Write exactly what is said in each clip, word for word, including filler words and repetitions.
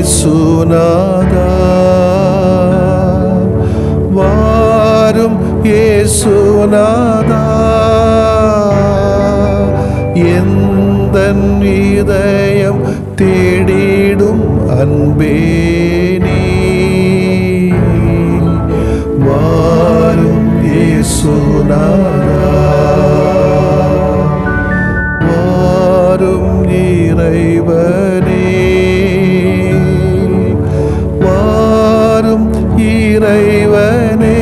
இயேசுநாதா வாரும் இயேசுநாதா எந்தன் இதயம் தேடிடும் அன்பே நீ வாரும் இயேசுநாதா வாரும் இறைவனே வாரும் இறைவனே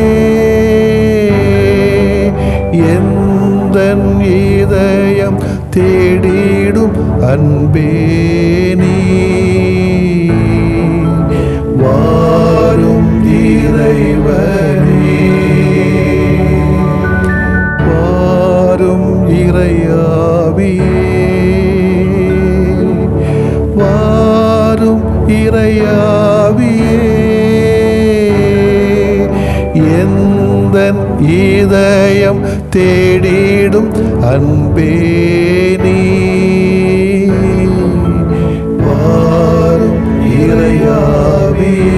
எந்தன் இதயம் தேடிடும் அன்பே நீ வாரும் இறைவனே வாரும் இறையாவியே வாரும் இறையாவியே எந்தன் இதயம் தேடிடும் அன்பே நீ வாரும் இறையாவியே.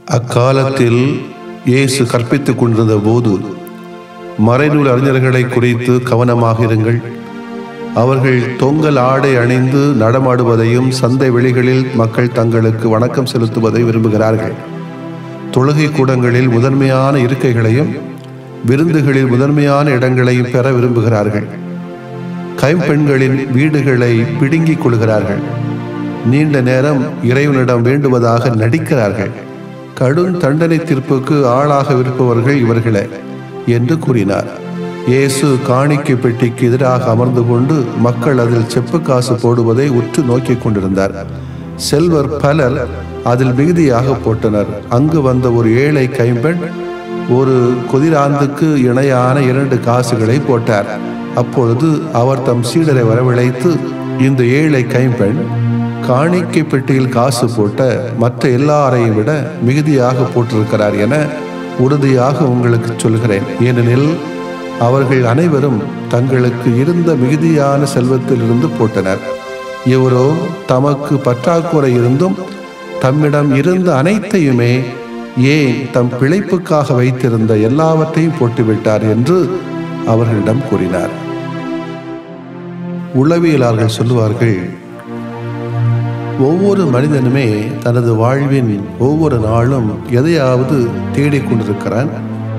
அக்காலத்தில் இயேசு கற்பித்துக் கொண்டிருந்த போது மறைநூல் அறிஞர்களை குறித்து கவனமாக இருங்கள். அவர்கள் தொங்கல் ஆடை அணிந்து நடமாடுவதையும் சந்தை வெளிகளில் மக்கள் தங்களுக்கு வணக்கம் செலுத்துவதை விரும்புகிறார்கள். தொழுகை கூடங்களில் முதன்மையான இருக்கைகளையும் விருந்துகளில் முதன்மையான இடங்களையும் பெற விரும்புகிறார்கள். கைம்பெண்களின் வீடுகளை பிடுங்கிக் கொள்கிறார்கள். நீண்ட நேரம் இறைவனிடம் வேண்டுவதாக நடிக்கிறார்கள். கடும் தண்டனை தீர்ப்புக்கு ஆளாக இருப்பவர்கள் இவர்களே என்று கூறினார். இயேசு காணிக்கை பெட்டிக்கு எதிராக அமர்ந்து கொண்டு மக்கள் அதில் செப்பு காசு போடுவதை உற்று நோக்கி கொண்டிருந்தார். செல்வர் பலர் அதில் மிகுதியாக போட்டனர். அங்கு வந்த ஒரு ஏழை கைம்பெண் ஒரு கொதிராந்துக்கு இணையான இரண்டு காசுகளை போட்டார். அப்பொழுது அவர் தம் சீடரை வரவழைத்து, இந்த ஏழை கைம்பெண் காணிக்கை பெட்டியில் காசு போட்ட மற்ற எல்லாரையும் விட மிகுதியாக போட்டிருக்கிறார் என உறுதியாக உங்களுக்கு சொல்கிறேன். ஏனெனில் அவர்கள் அனைவரும் தங்களுக்கு இருந்த மிகுதியான செல்வத்திலிருந்து போட்டனர். இவரோ தமக்கு பற்றாக்குறை இருந்தும் தம்மிடம் இருந்த அனைத்தையுமே, ஏன் தம் பிழைப்புக்காக வைத்திருந்த எல்லாவற்றையும் போட்டுவிட்டார் என்று அவர்களிடம் கூறினார். உளவியலாளர்கள் சொல்லுவார்கள், ஒவ்வொரு மனிதனுமே தனது வாழ்வின் ஒவ்வொரு நாளும் எதையாவது தேடிக்கொண்டிருக்கிறான்.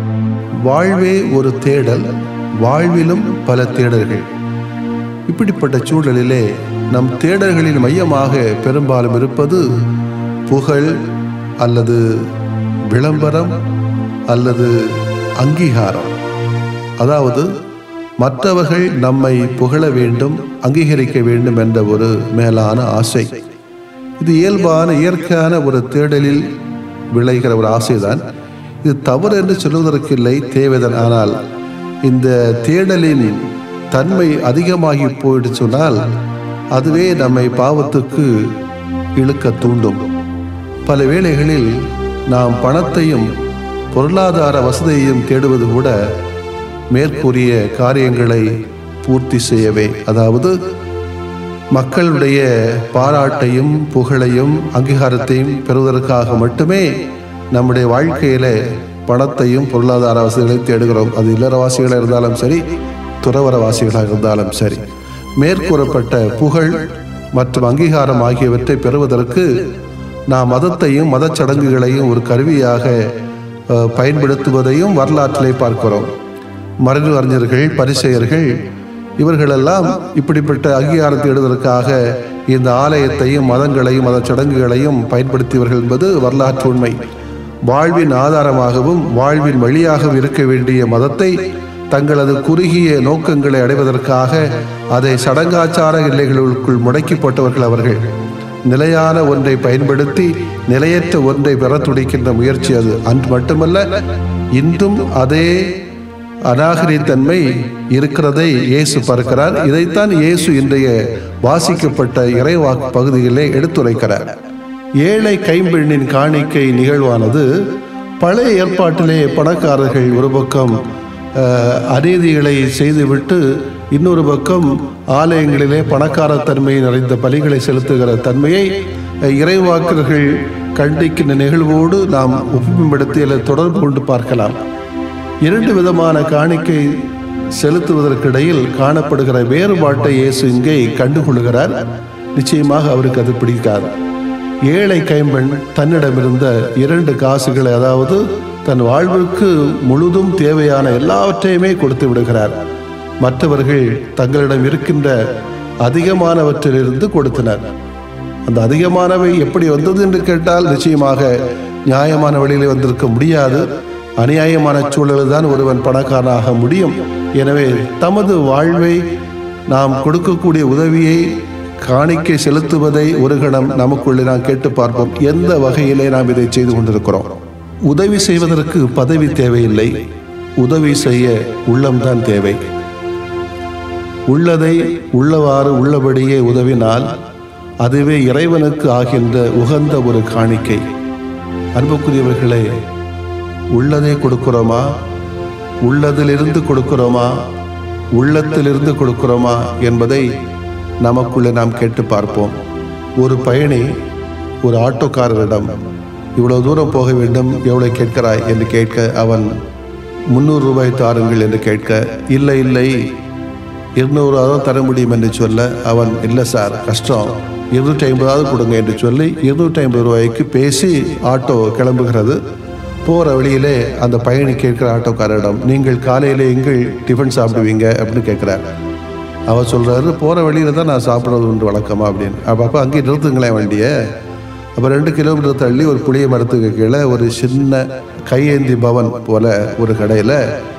வாழ்வே ஒரு தேடல், வாழ்விலும் பல தேடல்கள். இப்படிப்பட்ட சூழலிலே நம் தேடல்களின் மையமாக பெரும்பாலும் இருப்பது புகழ் அல்லது விளம்பரம் அல்லது அங்கீகாரம். அதாவது மற்றவர்கள் நம்மை புகழ வேண்டும், அங்கீகரிக்க வேண்டும் என்ற ஒரு மேலான ஆசை. இது இயல்பான இயற்கையான ஒரு தேடலில் விளைகிற ஒரு ஆசைதான். இது தவறு என்று சொல்வதற்கு இல்லை, தேவைதான். ஆனால் இந்த தேடலின் தன்மை அதிகமாகி போயிட்டு சொன்னால் அதுவே நம்மை பாவத்துக்கு இழுக்க தூண்டும். பல வேளைகளில் நாம் பணத்தையும் பொருளாதார வசதியையும் தேடுவது கூட மேற்கூறிய காரியங்களை பூர்த்தி செய்யவே, அதாவது மக்களுடைய பாராட்டையும் புகழையும் அங்கீகாரத்தையும் பெறுவதற்காக மட்டுமே நம்முடைய வாழ்க்கையில பணத்தையும் பொருளாதார வசதிகளையும் தேடுகிறோம். அது இல்லறவாசிகளாக இருந்தாலும் சரி, துறவரவாசிகளாக இருந்தாலும் சரி. மேற்கூறப்பட்ட புகழ் மற்றும் அங்கீகாரம் ஆகியவற்றை பெறுவதற்கு நாம் மதத்தையும் மத சடங்குகளையும் ஒரு கருவியாக பயன்படுத்துவதையும் வரலாற்றிலே பார்க்கிறோம். மறைநூல் அறிஞர்கள், பரிசேயர்கள் இவர்களெல்லாம் இப்படிப்பட்ட அங்கீகாரம் தேடுவதற்காக இந்த ஆலயத்தையும் மதங்களையும் மத சடங்குகளையும் பயன்படுத்தியவர்கள் என்பது வரலாற்று உண்மை. வாழ்வின் ஆதாரமாகவும் வாழ்வின் வழியாகவும் இருக்க வேண்டிய மதத்தை தங்களது குறுகிய நோக்கங்களை அடைவதற்காக அதை சடங்காச்சார எல்லைகளுக்குள் முடக்கி போட்டவர்கள் அவர்கள். நிலையான ஒன்றை பயன்படுத்தி நிலையற்ற ஒன்றை பெற துடிக்கின்ற முயற்சி அது. அன்று மட்டுமல்ல, இன்றும் அதே அநாகரிகத்தன்மை இருக்கிறதை இயேசு பார்க்கிறார். இதைத்தான் இயேசு இன்றைய வாசிக்கப்பட்ட இறைவாக்கு பகுதியிலே எடுத்துரைக்கிறார். ஏழை கைம்பெண்ணின் காணிக்கை நிகழ்வானது பழைய ஏற்பாட்டிலே பணக்காரர்கள் ஒரு பக்கம் அநீதிகளை செய்துவிட்டு இன்னொரு பக்கம் ஆலயங்களிலே பணக்காரத்தன்மை நிறைந்த பலிகளை செலுத்துகிற தன்மையை இறைவாக்கர்கள் கண்டிக்கின்ற நிகழ்வோடு நாம் ஒப்புமைப்படுத்தி அல்லது தொடர்பு கொண்டு பார்க்கலாம். இரண்டு விதமான காணிக்கை செலுத்துவதற்கிடையில் காணப்படுகிற வேறுபாட்டை இயேசு இங்கே கண்டுகொள்கிறார். நிச்சயமாக அவருக்கு அது பிடிக்காது. ஏழை கைம்பெண் தன்னிடமிருந்த இரண்டு காசுகளை, அதாவது தன் வாழ்விற்கு முழுதும் தேவையான எல்லாவற்றையுமே கொடுத்து விடுகிறார். மற்றவர்கள் தங்களிடம் இருக்கின்ற அதிகமானவற்றிலிருந்து கொடுத்தனர். அந்த அதிகமானவை எப்படி வந்தது என்று கேட்டால் நிச்சயமாக நியாயமான வழியிலே வந்திருக்க முடியாது. அநியாயமான சூழலில் தான் ஒருவன் பணக்காரனாக முடியும். எனவே தமது வாழ்வை, நாம் கொடுக்கக்கூடிய உதவியை, காணிக்கை செலுத்துவதை ஒரு கணம் நமக்குள்ளே நாம் கேட்டு பார்ப்போம். எந்த வகையிலே நாம் இதை செய்து கொண்டிருக்கிறோம்? உதவி செய்வதற்கு பதவி தேவையில்லை, உதவி செய்ய உள்ளம்தான் தேவை. உள்ளதை உள்ளவாறு உள்ளபடியே உதவினால் அதுவே இறைவனுக்கு ஆகின்ற உகந்த ஒரு காணிக்கை. அன்புக்குரியவர்களே, உள்ளதை கொடுக்கிறோமா? உள்ளதிலிருந்து கொடுக்கிறோமா? உள்ளத்திலிருந்து கொடுக்கிறோமா என்பதை நமக்குள்ளே நாம் கேட்டு பார்ப்போம். ஒரு பயணி ஒரு ஆட்டோக்காரரிடம் இவ்வளவு தூரம் போக வேண்டும், எவ்வளவு கேட்கிறாய் என்று கேட்க அவன் முந்நூறு ரூபாய் தாருங்கள் என்று கேட்க, இல்லை இல்லை இருநூறாவது தர முடியும் என்று சொல்ல அவன், இல்லை சார் கஷ்டம், இருநூற்றி ஐம்பதாவது கொடுங்க என்று சொல்லி இருநூற்றி ஐம்பது ரூபாய்க்கு பேசி ஆட்டோ கிளம்புகிறது. போகிற வழியிலே அந்த பயணி கேட்கிற ஆட்டோக்காரரிடம், நீங்கள் காலையிலே எங்கள் டிஃபன் சாப்பிடுவீங்க அப்படின்னு கேட்குறார். அவர் சொல்கிறாரு, போகிற வழியில் தான் நான் சாப்பிட்றது உண்டு வழக்கமா அப்படின்னு. அப்போ அப்போ அங்கேயே நிறுத்துங்களேன் வண்டியை. அப்போ ரெண்டு கிலோமீட்டர் தள்ளி ஒரு புளிய மரத்துக்கு கீழே ஒரு சின்ன கையேந்தி பவன் போல ஒரு கடையில்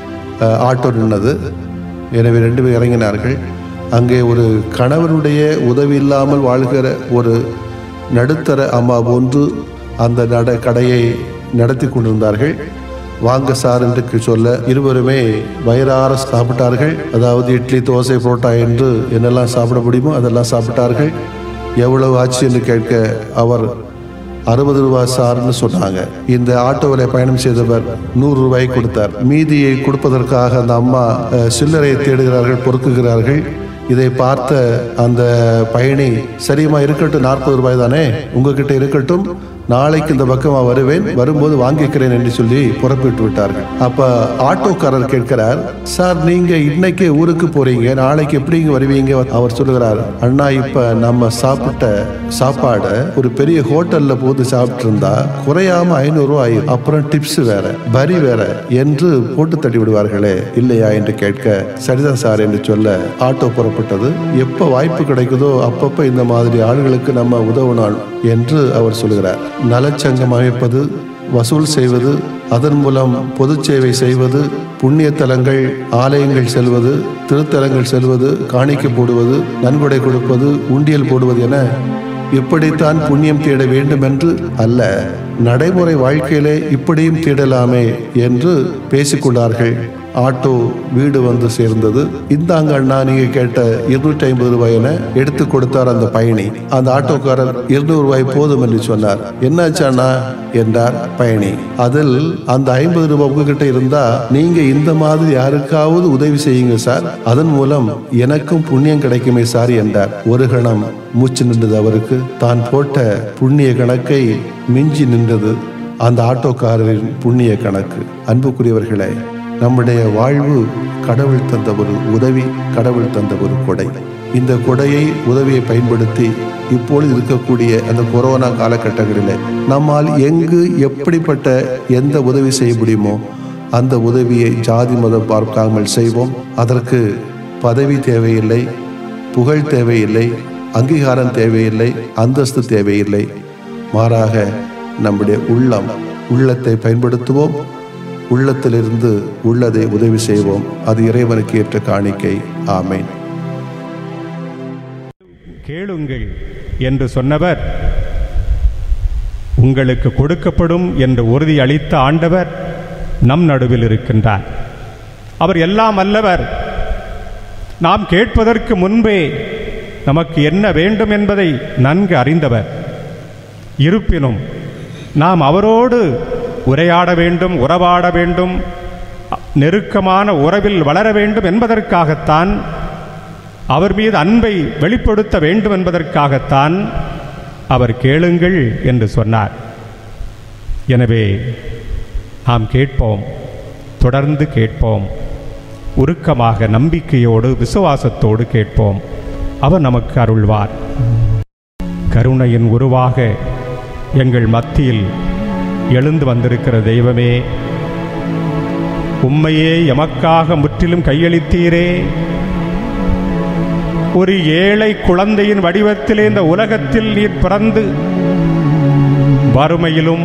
ஆட்டோ நின்னது. எனவே ரெண்டு பேர் இறங்கினார்கள். அங்கே ஒரு கணவனுடைய உதவி இல்லாமல் வாழ்கிற ஒரு நடுத்தர அம்மா போன்று அந்த நட கடையை நடத்தி கொண்டிருந்தார்கள். வாங்க சார் என்று சொல்ல இருவருமே வயிறார சாப்பிட்டார்கள். அதாவது இட்லி, தோசை, புரோட்டா என்று என்னெல்லாம் சாப்பிட முடியுமோ அதெல்லாம் சாப்பிட்டார்கள். எவ்வளவு ஆச்சு என்று கேட்க அவர் அறுபது ரூபாய் சார்ன்னு சொன்னாங்க. இந்த ஆட்டோவில் பயணம் செய்தவர் நூறு ரூபாய் கொடுத்தார். மீதியை கொடுப்பதற்காக அந்த அம்மா சில்லறை தேடுகிறார்கள், பொறுக்குகிறார்கள். இதை பார்த்த அந்த பயணி, சரியுமா இருக்கட்டும், நாற்பது ரூபாய் தானே உங்ககிட்ட இருக்கட்டும், நாளைக்கு இந்த பக்கமாக வருவேன், வரும்போது வாங்கிக்கிறேன் என்று சொல்லி புறப்பட்டு விட்டார்கள். அப்ப ஆட்டோக்காரர் கேட்கிறார், சார் நீங்க இன்னைக்கு ஊருக்கு போறீங்க, நாளைக்கு எப்படி இங்க வருவீங்க? அவர் சொல்லுகிறார், அண்ணா இப்ப நம்ம சாப்பிட்ட சாப்பாடு ஒரு பெரிய ஹோட்டல்ல போது சாப்பிட்டு இருந்தா குறையாம ஐநூறு ரூபாய், அப்புறம் டிப்ஸ் வேற, பரி வேற என்று போட்டு தட்டி விடுவார்களே இல்லையா என்று கேட்க, சரிதான் சார் என்று சொல்ல ஆட்டோ புறப்பட்டது. எப்ப வாய்ப்பு கிடைக்குதோ அப்பப்ப இந்த மாதிரி ஆளுகளுக்கு நம்ம உதவணும் என்று அவர் சொல்லுகிறார். நலச்சங்கம் அமைப்பது, வசூல் செய்வது, அதன் மூலம் பொது சேவை செய்வது, புண்ணிய தலங்கள், ஆலயங்கள் செல்வது, திருத்தலங்கள் செல்வது, காணிக்கை போடுவது, நன்கொடை கொடுப்பது, உண்டியல் போடுவது என இப்படித்தான் புண்ணியம் தேட வேண்டும் என்று அல்ல, நடைமுறை வாழ்க்கையிலே இப்படியும் தேடலாமே என்று பேசிக்கொண்டார்கள். ஆட்டோ வீடு வந்து சேர்ந்தது. இந்தாங்க அண்ணா நீங்க கேட்ட இருநூற்றி ஐம்பது ரூபாய் என எடுத்து கொடுத்தார் அந்த பயணி. அந்த ஆட்டோக்காரர் இருநூறு ரூபாய் போதும் என்று சொன்னார். என்னாச்சு அண்ணா என்றார் பயணி. அதில் அந்த ஐம்பது ரூபாய் உங்ககிட்ட இருந்தா நீங்க இந்த மாதிரி யாருக்காவது உதவி செய்யுங்க சார், அதன் மூலம் எனக்கும் புண்ணியம் கிடைக்குமே சார் என்றார். ஒரு கணம் மூச்சு நின்றது அவருக்கு. தான் போட்ட புண்ணிய கணக்கை மிஞ்சி நின்றது அந்த ஆட்டோக்காரரின் புண்ணிய கணக்கு. அன்புக்குரியவர்களே, நம்முடைய வாழ்வு கடவுள் தந்த ஒரு உதவி, கடவுள் தந்த ஒரு கொடை. இந்த கொடையை, உதவியை பயன்படுத்தி இப்பொழுது இருக்கக்கூடிய அந்த கொரோனா காலகட்டங்களில் நம்மால் எங்கு எப்படிப்பட்ட எந்த உதவி செய்ய முடியுமோ அந்த உதவியை ஜாதி மதம் பார்க்காமல் செய்வோம். அதற்கு பதவி தேவையில்லை, புகழ் தேவையில்லை, அங்கீகாரம் தேவையில்லை, அந்தஸ்து தேவையில்லை. மாறாக நம்முடைய உள்ளம், உள்ளத்தை பயன்படுத்துவோம். உள்ளத்திலிருந்து உள்ளதை உதவி செய்வோம். அது இறைவனுக்கு ஏற்ற காணிக்கை. ஆமேன். கேளுங்கள் என்று சொன்னவர், உங்களுக்கு கொடுக்கப்படும் என்று உறுதி அளித்த ஆண்டவர் நம் நடுவில் இருக்கின்றார். அவர் எல்லாம் அல்லவர். நாம் கேட்பதற்கு முன்பே நமக்கு என்ன வேண்டும் என்பதை நன்கு அறிந்தவர். இருப்பினும் நாம் அவரோடு உரையாட வேண்டும், உறவாட வேண்டும், நெருக்கமான உறவில் வளர வேண்டும் என்பதற்காகத்தான், அவர் மீது அன்பை வெளிப்படுத்த வேண்டும் என்பதற்காகத்தான் அவர் கேளுங்கள் என்று சொன்னார். எனவே நாம் கேட்போம், தொடர்ந்து கேட்போம், உருக்கமாக நம்பிக்கையோடு விசுவாசத்தோடு கேட்போம். அவர் நமக்கு அருள்வார். கருணையின் உருவாக எங்கள் மத்தியில் எழுந்து வந்திருக்கிற தெய்வமே, உம்மையே எமக்காக முற்றிலும் கையளித்தீரே. ஒரு ஏழை குழந்தையின் வடிவத்திலே இந்த உலகத்தில் நீர் பிறந்து வறுமையிலும்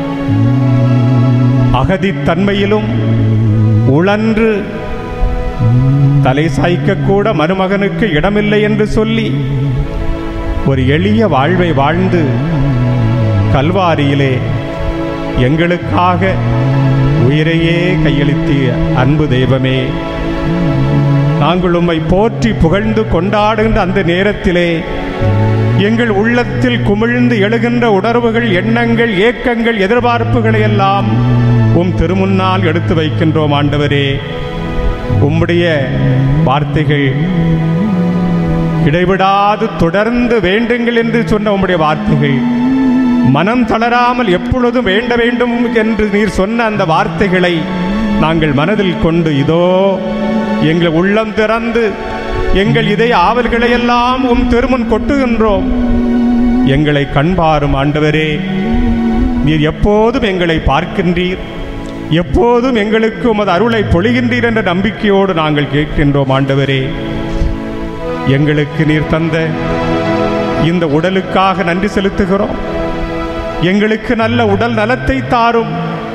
அகதித்தன்மையிலும் உழன்று தலை சாய்க்கக்கூட மருமகனுக்கு இடமில்லை என்று சொல்லி ஒரு எளிய வாழ்வை வாழ்ந்து கல்வாரியிலே எங்களுக்காக உயிரையே கையளித்திய அன்பு தெய்வமே, நாங்கள் உம்மை போற்றி புகழ்ந்து கொண்டாடுகின்ற அந்த நேரத்திலே எங்கள் உள்ளத்தில் குமிழ்ந்து எழுகின்ற உணர்வுகள், எண்ணங்கள், ஏக்கங்கள், எதிர்பார்ப்புகளை எல்லாம் உம் திருமுன்னால் எடுத்து வைக்கின்றோம். ஆண்டவரே, உம்முடைய வார்த்தைகள் இடைவிடாது தொடர்ந்து வேண்டுங்கள் என்று சொன்ன உம்முடைய வார்த்தைகள் மனம் தளராமல் எப்பொழுதும் வேண்ட வேண்டும் என்று நீர் சொன்ன அந்த வார்த்தைகளை நாங்கள் மனதில் கொண்டு இதோ எங்கள் உள்ளம் திறந்து எங்கள் இதய ஆவல்களை எல்லாம் உம் திருமுன் கொட்டுகின்றோம். எங்களை கண்பாரும் ஆண்டவரே, நீர் எப்போதும் எங்களை பார்க்கின்றீர், எப்போதும் எங்களுக்கு உமது அருளை பொழிகின்றீர் என்ற நம்பிக்கையோடு நாங்கள் கேட்கின்றோம். ஆண்டவரே, எங்களுக்கு நீர் தந்த இந்த உடலுக்காக நன்றி செலுத்துகிறோம். எங்களுக்கு நல்ல உடல் நலத்தை தாரும்,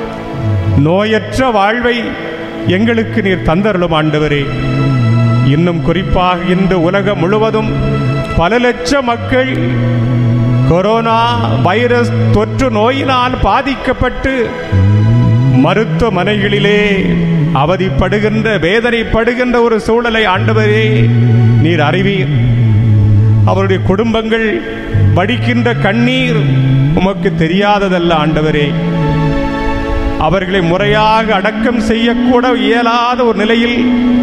நோயற்ற வாழ்வை எங்களுக்கு நீர் தந்தருளும். ஆண்டவரே, இன்னும் குறிப்பாக இந்த உலகம் முழுவதும் பல லட்சம் மக்கள் கொரோனா வைரஸ் தொற்று நோயினால் பாதிக்கப்பட்டு மருத்துவமனைகளிலே அவதிப்படுகின்ற வேதனைப்படுகின்ற ஒரு சூழலை ஆண்டவரே நீர் அறிவீர். அவருடைய குடும்பங்கள் வடிக்கின்ற கண்ணீர் உமக்கு தெரியாததல்ல. ஆண்டவரே, அவர்களை முறையாக அடக்கம் செய்யக்கூட இயலாத ஒரு நிலையில்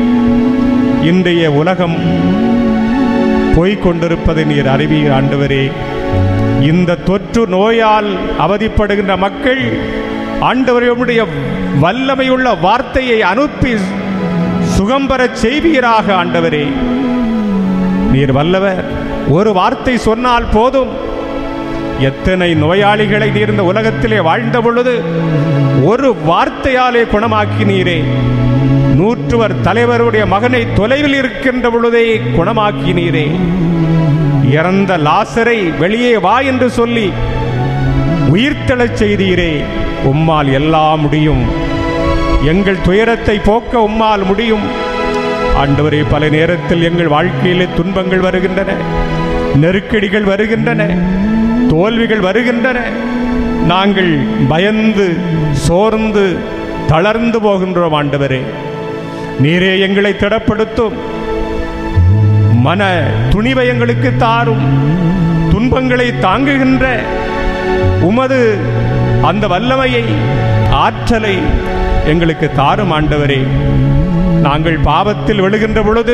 இன்றைய உலகம் போய்கொண்டிருப்பதை நீர் அறிவீர். ஆண்டவரே, இந்த தொற்று நோயால் அவதிப்படுகின்ற மக்கள் ஆண்டவரே உம்முடைய வல்லமையுள்ள வார்த்தையை அனுப்பி சுகம்பர செய்வீராக. ஆண்டவரே, நீர் வல்லவர். ஒரு வார்த்தை சொன்னால் போதும். எத்தனை நோயாளிகளை நீர் இந்த உலகத்திலே வாழ்ந்த பொழுது ஒரு வார்த்தையாலே குணமாக்கினீரே. நூற்றுவர் தலைவருடைய மகனை தொலைவில் இருக்கின்ற பொழுதே குணமாக்கினீரே. இறந்த லாசரை வெளியே வா என்று சொல்லி உயிர்த்தெழச் செய்தீரே. உம்மால் எல்லாம் முடியும். எங்கள் துயரத்தை போக்க உம்மால் முடியும். ஆண்டவரே, பல நேரத்தில் எங்கள் வாழ்க்கையிலே துன்பங்கள் வருகின்றன, நெருக்கடிகள் வருகின்றன, தோல்விகள் வருகின்றன. நாங்கள் பயந்து சோர்ந்து தளர்ந்து போகின்றோம். ஆண்டவரே, நீரே எங்களை திடப்படுத்தும். மன துணிவை எங்களுக்கு தாரும். துன்பங்களை தாங்குகின்ற உமது அந்த வல்லமையை, ஆற்றலை எங்களுக்கு தாரும். ஆண்டவரே, நாங்கள் பாவத்தில் விழுகின்ற பொழுது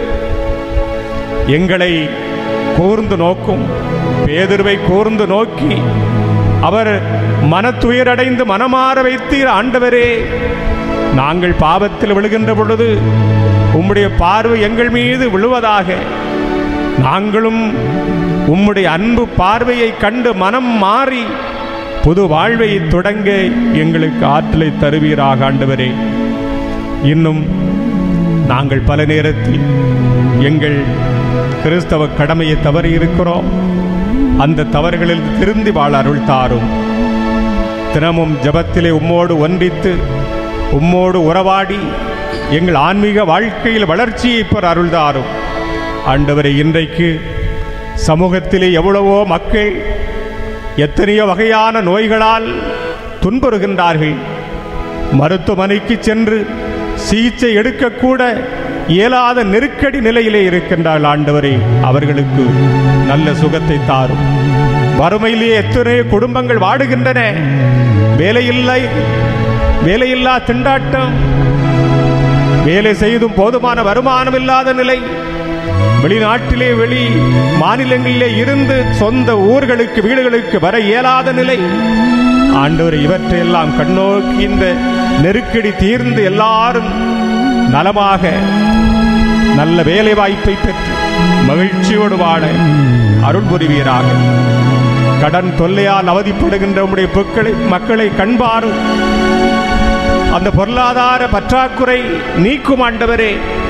எங்களை கூர்ந்து நோக்கும். பேதுருவை கூர்ந்து நோக்கி அவர் மனத்துயரடைந்து மனமாற வைத்தீர். ஆண்டவரே, நாங்கள் பாவத்தில் விழுகின்ற பொழுது உம்முடைய பார்வை எங்கள் மீது விழுவதாக. நாங்களும் உம்முடைய அன்பு பார்வையை கண்டு மனம் மாறி புது வாழ்வை தொடங்க எங்களுக்கு ஆற்றலை தருவீராக. ஆண்டவரே, இன்னும் நாங்கள் பல நேரத்தில் எங்கள் கிறிஸ்தவ கடமையை தவறி இருக்கிறோம். அந்த தவறுகளில் திருந்தி வாழ அருள் தாரும். தினமும் ஜபத்திலே உம்மோடு ஒன்றித்து உம்மோடு உறவாடி எங்கள் ஆன்மீக வாழ்க்கையில் வளர்ச்சியை பெற அருள் தாரும். ஆண்டவரே, இன்றைக்கு சமூகத்திலே எவ்வளவோ மக்கள் எத்தனையோ வகையான நோய்களால் துன்புறுகின்றார்கள். மருத்துவமனைக்கு சென்று சிகிச்சை எடுக்கக்கூட இயலாத நெருக்கடி நிலையிலே இருக்கின்றார்கள். ஆண்டவரே, அவர்களுக்கு நல்ல சுகத்தை தாரும். வறுமையிலே எத்தனை குடும்பங்கள் வாடுகின்றன. வேலையில்லை, வேலையில்லா திண்டாட்டம், வேலை செய்தும் போதுமான வருமானம் இல்லாத நிலை, வெளிநாட்டிலே வெளி மாநிலங்களிலே இருந்து சொந்த ஊர்களுக்கு வீடுகளுக்கு வர இயலாத நிலை. ஆண்டவரே, இவற்றையெல்லாம் கண்ணோக்கி இந்த நெருக்கடி தீர்ந்து எல்லாரும் நலமாக நல்ல வேலை வாய்ப்பை பெற்று மகிழ்ச்சியோடு வாழ அருள் புரிவீராக. கடன் தொல்லையால் அவதிப்படுகின்ற உம்முடைய பொருட்களை மக்களை கண்பாரும். அந்த பொருளாதார பற்றாக்குறை நீக்கும். ஆண்டவரே,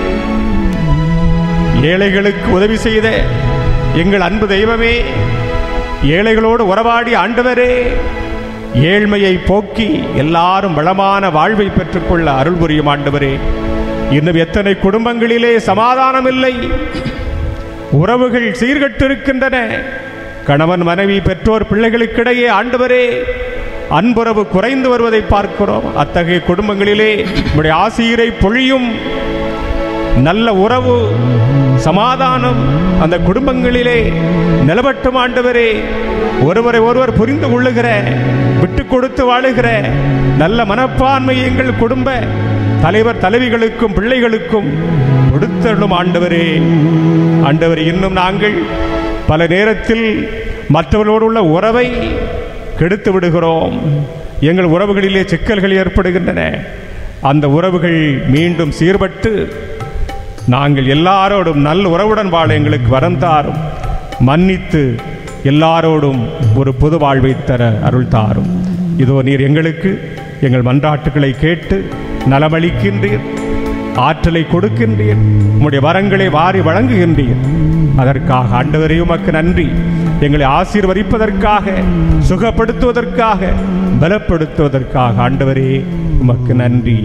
ஏழைகளுக்கு உதவி செய்த எங்கள் அன்பு தெய்வமே, ஏழைகளோடு உறவாடி ஆண்டவரே, ஏழ்மையை போக்கி எல்லாரும் வளமான வாழ்வை பெற்றுக்கொள்ள அருள் புரியும். ஆண்டவரே, இன்னும் எத்தனை குடும்பங்களிலே சமாதானம் இல்லை, உறவுகள் சீர்கட்டிருக்கின்றன. கணவன் மனைவி பெற்றோர் பிள்ளைகளுக்கிடையே ஆண்டவரே அன்புறவு குறைந்து வருவதை பார்க்கிறோம். அத்தகைய குடும்பங்களிலே உம்முடைய ஆசீரை பொழியும். நல்ல உறவு சமாதானம் அந்த குடும்பங்களிலே நிலவட்டும். ஆண்டவரே, ஒருவரை ஒருவர் புரிந்து கொள்ளுகிற, விட்டு கொடுத்து வாழுகிற நல்ல மனப்பான்மை எங்கள் குடும்ப தலைவர் தலைவிகளுக்கும் பிள்ளைகளுக்கும் கொடுத்தருளும். ஆண்டவரே, ஆண்டவரே, இன்னும் நாங்கள் பல நேரத்தில் மற்றவர்களோடு உள்ள உறவை கெடுத்து விடுகிறோம். எங்கள் உறவுகளிலே சிக்கல்கள் ஏற்படுகின்றன. அந்த உறவுகள் மீண்டும் சீர்பட்டு நாங்கள் எல்லாரோடும் நல்ல உறவுடன் வாழ எங்களுக்கு வரம் தாரும். மன்னித்து எல்லாரோடும் ஒரு புது வாழ்வை தர அருள் தாரும். இதோ நீர் எங்களுக்கு எங்கள் மன்றாட்டுக்களை கேட்டு நலமளிக்கின்றீர், ஆற்றலை கொடுக்கின்றீர், உம்முடைய வரங்களை வாரி வழங்குகின்றீர். அதற்காக ஆண்டவரே உமக்கு நன்றி. எங்களை ஆசீர்வதிப்பதற்காக, சுகப்படுத்துவதற்காக, பலப்படுத்துவதற்காக ஆண்டவரே உமக்கு நன்றி.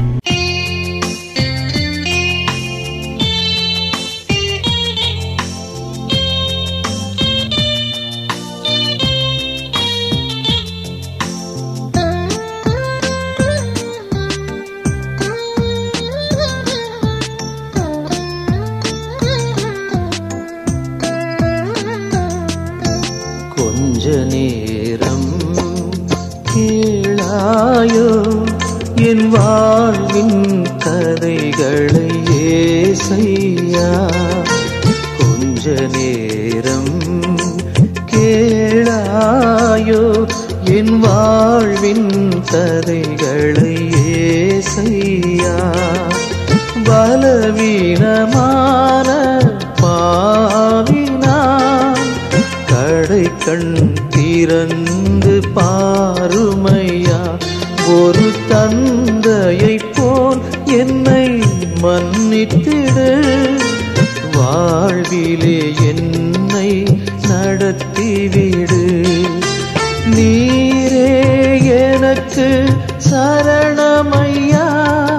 கொஞ்ச நேரம் கேளாயோ என் வாழ்வின் கதைகளை ஏசையா. கொஞ்ச நேரம் கேளாயோ என் வாழ்வின் கதைகளை ஏசையா. பலவீனமான பாவினான் கடை கண் திறந்து பாருமையா. ஒரு தந்தையை போல் என்னை மன்னித்திடு, வாழ்விலே என்னை நடத்திவிடு. நீரே எனக்கு சரணமையா,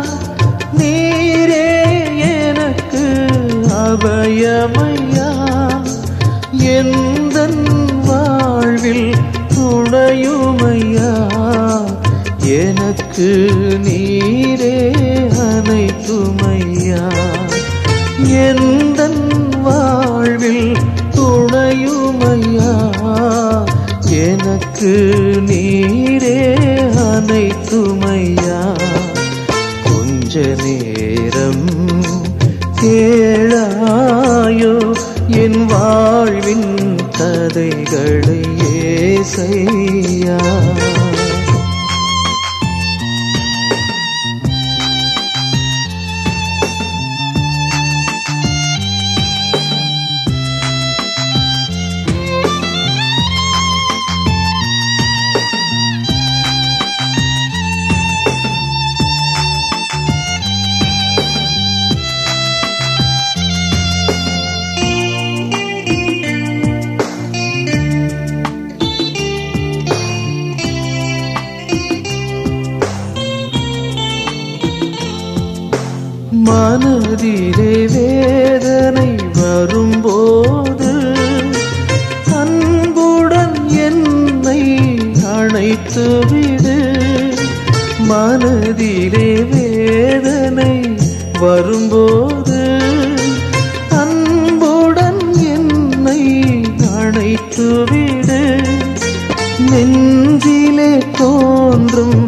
நீரே எனக்கு அபயமையா. எந்தன் வாழ்வில் துணையுமையா, எனக்கு நீரே அனைத்துமையா. எந்தன் வாழ்வில் துணையுமையா, எனக்கு நீரே அனைத்துமையா. கொஞ்ச நேரம் கேளாயோ என் வாழ்வின் கதைகளை ஏசையா. மனதிலே வேதனை வரும்போது அன்புடன் என்னை அணைத்துவிடு. மனதிலே வேதனை வரும்போது அன்புடன் என்னை அணைத்துவிடு. நெஞ்சிலே தோன்றும்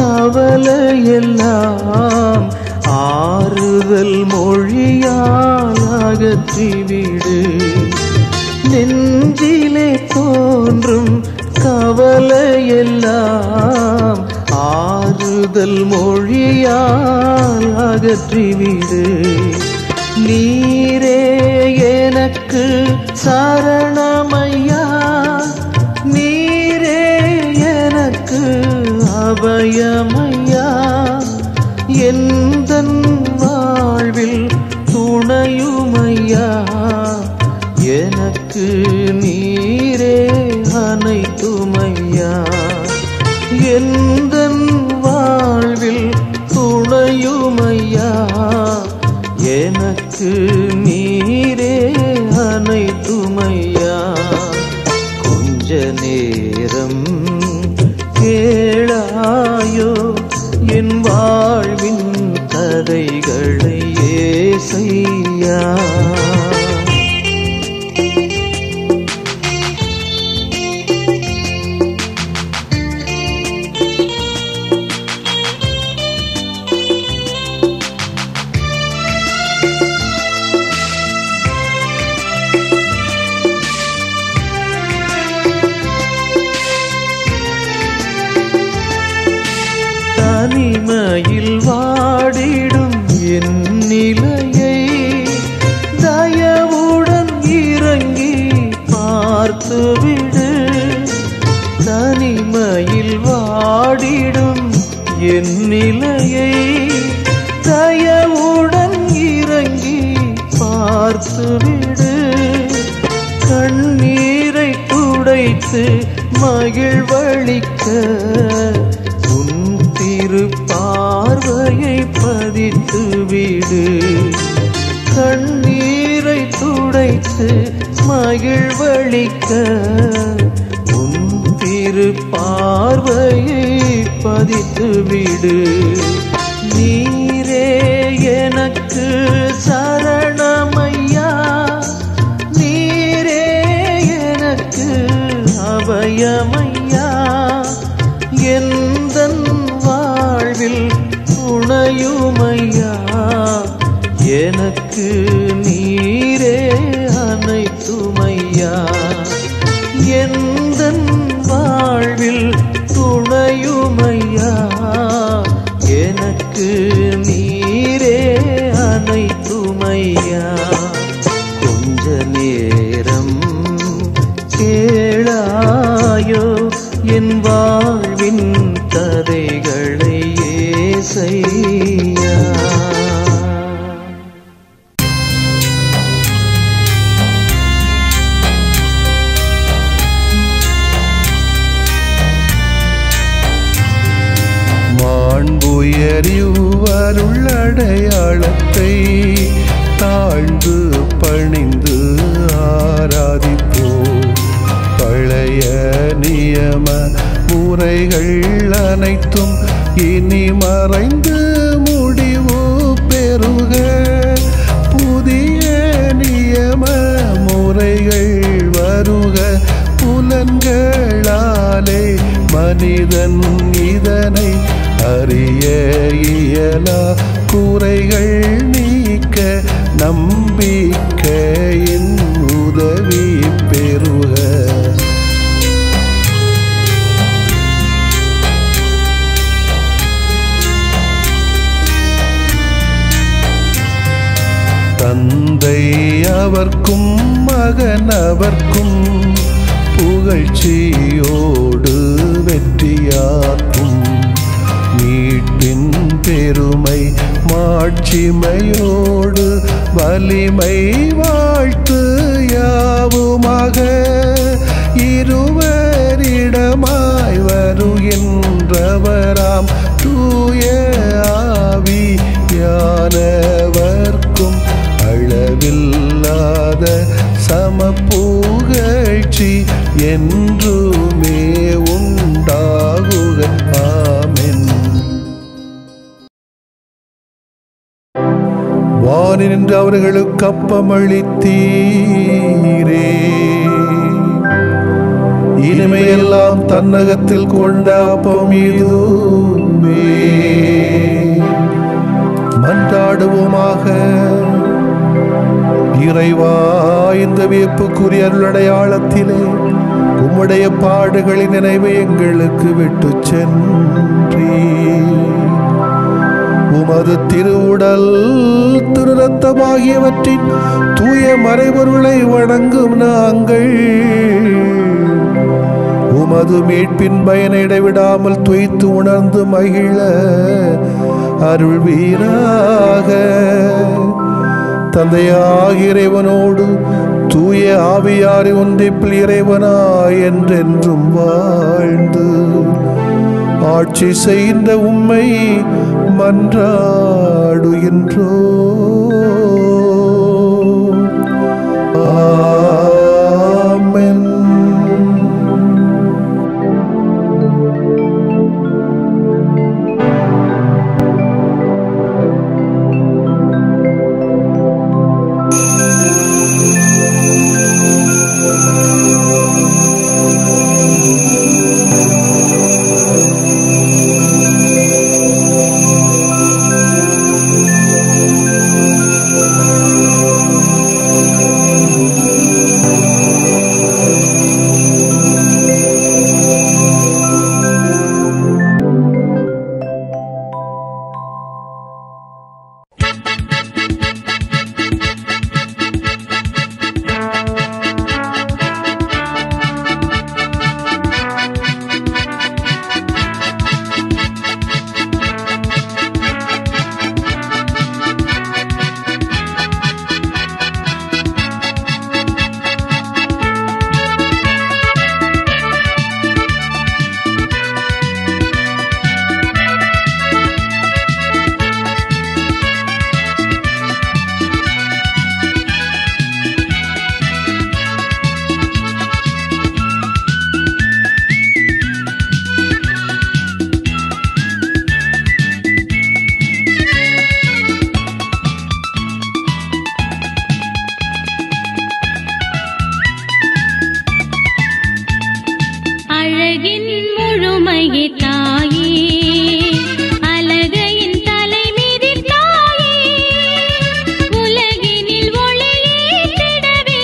கவலையெல்லாம் ஆறுதல் மொழியால் அகற்றிவிடு. நெஞ்சிலே தோன்றும் கவலையெல்லாம் ஆறுதல் மொழியால் அகற்றிவிடு. நீரே எனக்கு சரணமையா, நீரே எனக்கு அபயமையா. எந்தன் வாழ்வில் துணையுமையா, எனக்கு நீரே அனைத்துமையா. எந்தன் வாழ்வில் துணையுமையா, எனக்கு நீரே அனைத்துமையா. கொஞ்ச நேரம் கேளாயோ என் வாழ்வின் கதைகளை ஏசையா. தனிமையில் வாடிடும் என் நிலையை தயவுடன் இறங்கி பார்த்துவிடு. தனிமையில் வாடிடும் என் நிலையை தயவுடன் இறங்கி பார்த்துவிடு. கண்ணீரை துடைத்து மகிழ்வளிக்க உன் திரு பார்வையை பதித்து விடு. கண்ணீரை துடைத்து மகிழ்வளிக்க உன் திரு பார்வையை பதித்து விடு. நீரே எனக்கு சரணமையா, நீரே எனக்கு அபயமையா. எந்தன் வாழ்வில் துணையுமையா, எனக்கு நீரே அனைத்துமையா. எந்தன் வாழ்வில் துணையுமையா, எனக்கு நீரே அனைத்துமையா. கொஞ்ச நேரம் கேளாயோ என் வாழ்வின் கதைகளை ஏசையா. மாண்புயரிவருள்ளடையாளத்தை தாழ்ந்து பணிந்து ஆராதிப்போ. பழைய நியம முறைகள் அனைத்தும் இனி மறைந்து முடிவு பெறுக. புதிய நியம முறைகள் வருக. புலன்களாலே மனிதன் இதனை அறிய இயலா. குறைகள் நீக்க நம்பிக்கையின் உதவி பெறுக. தந்தை அவர்க்கும் மகன் அவர்க்கும் புகழ்ச்சியோடு வெற்றியாக்கும். மீட்பின் பெருமை மாட்சிமையோடு வலிமை வாழ்த்து யாவுமாக. இருவரிடமாய் வருகின்றவராம் தூய ஆவியானவர்க்கும் அளவில்லாத சமப்புகழ்ச்சி என்றுமே உண்டாகுக. ஆமென். வானின்று அவர்களுக்கு அப்பமளித்தீரே, இனிமையெல்லாம் தன்னகத்தில் கொண்ட அப்பம் இதுவே. மன்றாடுவோமாக. இறைவா, இந்த வியப்புக்குரிய அருளடையாளத்திலே உம்முடைய பாடுகளின் நினைவை எங்களுக்கு விட்டு சென்றீ. உமது திருவுடல் திரு ரத்தமாகியவற்றின் தூய மறைபொருளை வணங்கும் நாங்கள் உமது மீட்பின் பயனை இடைவிடாமல் துய்த்து உணர்ந்து மகிழ அருள்வீராக. தந்தையாகிய இறைவனோடு தூய ஆவியாரை ஒன்றிப்பில் இறைவனாய் என்றென்றும் வாழ்ந்து ஆட்சி செய்கின்ற உம்மை மன்றாடுகின்றோ. ஆமென். அழகின் முழுமையே தாயே, அலகையின் தலை மீதி தாயே, உலகினில் ஒளியேற்றிடவே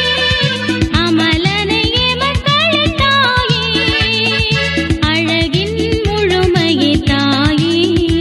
அமலனை எமக்களை தாயே, அழகின் முழுமையே தாயே.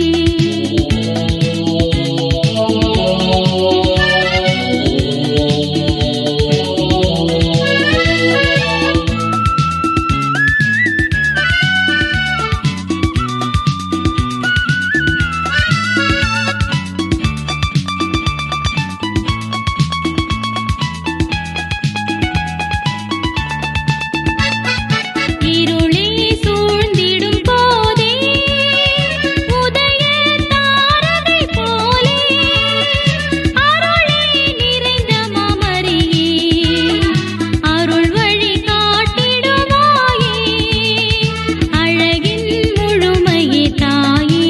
இருளே சூழ்ந்திடும் போதே உதய தாரகை போலே அருளே நிறைந்த மாமரியே, அருள் வழி காட்டிடுவாயே, அழகின் முழுமையே தாயே.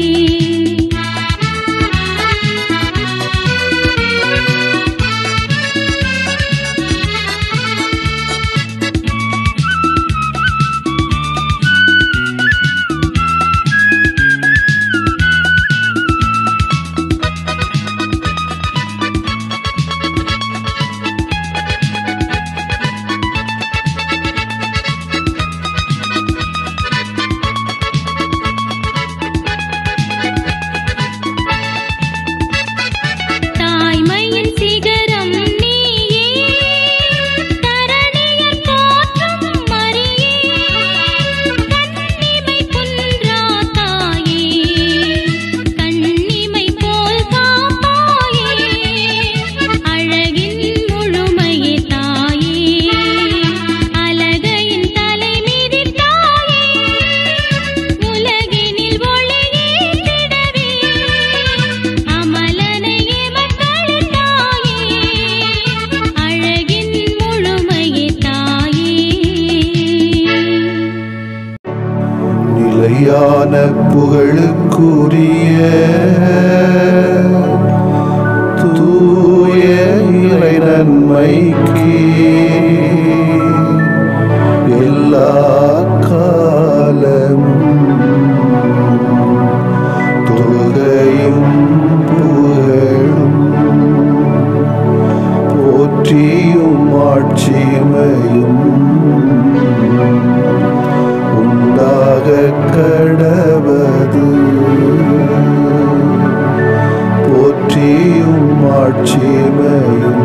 தாய்மையின் சிகரம் நீயே, தரணியர் போற்றும் மரியே, கன்னிமை குன்றா தாயே, கன்னிமை போல் காப்பாயே, அழகின் முழுமையே தாயே, அலகையின் தலை மீதி தாயே, உலகினில் ஒளியேற்றிடவே அமலனை எமக்களை தாயே, அழகின் முழுமையே தாயே. நிலையான புகழுக்குரிய தூய இறை நன்மைக்கு எல்லா காலமும் தொழுகையும் புகழும் போற்றியும் ஆட்சிமையும் உண்டாக கடவது, போற்றியும் ஆட்சிமையும்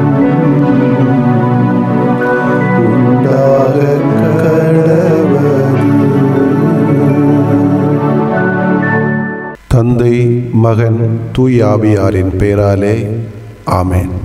உண்டாக கடவது. தந்தை, மகன், தூய ஆவியாரின் பெயராலே ஆமென்.